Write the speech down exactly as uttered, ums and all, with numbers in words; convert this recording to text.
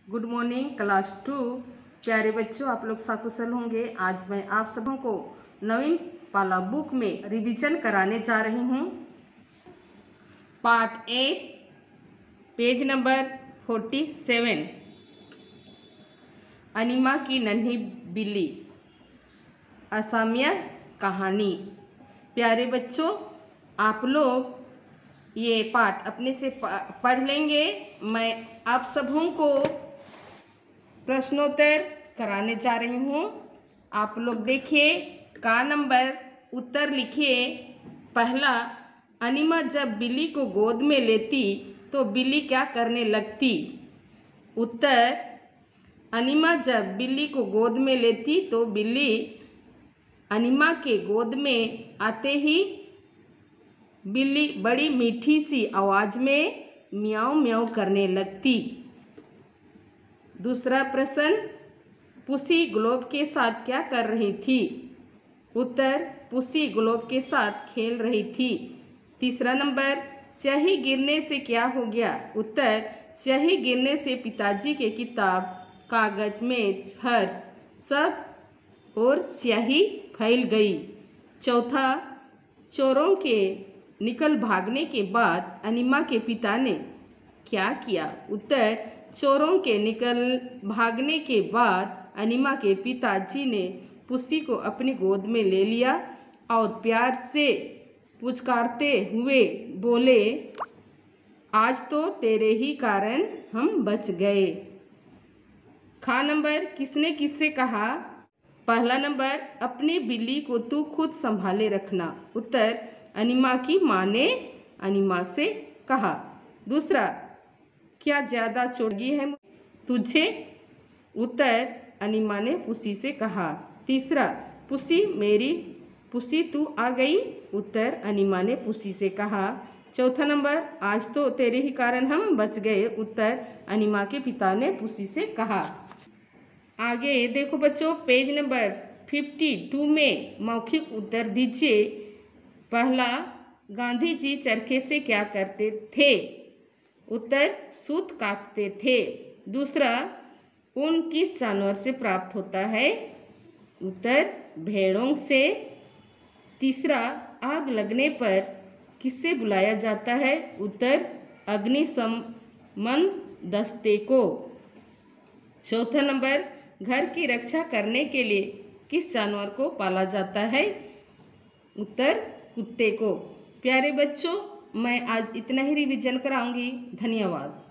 Good morning class to. प्यारे बच्चों, आप लोग सकुशल होंगे। आज मैं आप सबों को नवीन पाला बुक में रिवीजन कराने जा रही हूँ। Part eight, page number forty seven, Anima की नन्ही बिल्ली, असमिया कहानी। प्यारे बच्चों, आप लोग ये पाठ अपने से पढ़ लेंगे। मैं आप सबों को प्रश्नोत्तर कराने जा रही हूँ। आप लोग देखिए, का नंबर उत्तर लिखिए। पहला, अनिमा जब बिल्ली को गोद में लेती तो बिल्ली क्या करने लगती? उत्तर, अनिमा जब बिल्ली को गोद में लेती तो बिल्ली अनिमा के गोद में आते ही बिल्ली बड़ी मीठी सी आवाज में म्याऊं म्याऊं करने लगती। दूसरा प्रश्न, पुसी ग्लोब के साथ क्या कर रही थी? उत्तर, पुसी ग्लोब के साथ खेल रही थी। तीसरा नंबर, स्याही गिरने से क्या हो गया? उत्तर, स्याही गिरने से पिताजी के किताब, कागज, मेज, फर्श सब और स्याही फैल गई। चौथा, चोरों के निकल भागने के बाद अनिमा के पिता ने क्या किया? उत्तर, चोरों के निकल भागने के बाद अनिमा के पिताजी ने पुसी को अपनी गोद में ले लिया और प्यार से पुचकारते हुए बोले, आज तो तेरे ही कारण हम बच गए। खा नंबर, किसने किससे कहा? पहला नंबर, अपनी बिल्ली को तू खुद संभाले रखना। उत्तर, अनिमा की माँ ने अनिमा से कहा। दूसरा, क्या ज़्यादा चोटगी है तुझे? उत्तर, अनिमा ने पुसी से कहा। तीसरा, पुसी मेरी पुसी तू आ गई? उत्तर, अनिमा ने पुसी से कहा। चौथा नंबर, आज तो तेरे ही कारण हम बच गए। उत्तर, अनिमा के पिता ने पुसी से कहा। आगे देखो बच्चों, पेज नंबर फिफ्टी टू में मौखिक उत्तर दीजिए। पहला, गांधी जी चरखे से क्या करते थे? उत्तर, सूत काटते थे। दूसरा, ऊन किस जानवर से प्राप्त होता है? उत्तर, भेड़ों से। तीसरा, आग लगने पर किससे बुलाया जाता है? उत्तर, अग्निशमन दस्ते को। चौथा नंबर, घर की रक्षा करने के लिए किस जानवर को पाला जाता है? उत्तर, कुत्ते को। प्यारे बच्चों, मैं आज इतना ही रिवीजन कराऊंगी। धन्यवाद।